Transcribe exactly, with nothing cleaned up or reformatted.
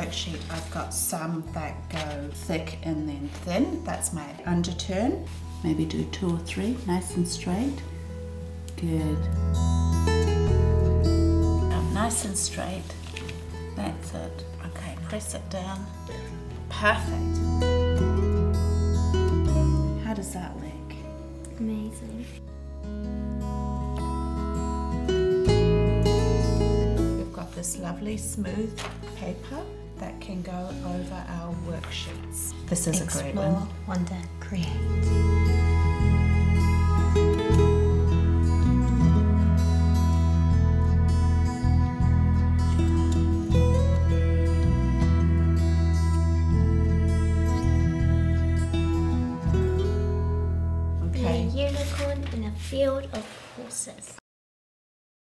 worksheet I've got some that go thick and then thin. That's my underturn. Maybe do two or three, nice and straight. Good. Um, nice and straight. That's it. Okay, press it down. Perfect. How does that look? Amazing. We've got this lovely smooth paper that can go over our worksheets. This is Explore, a great one. wonder, create. Okay. A unicorn in a field of horses.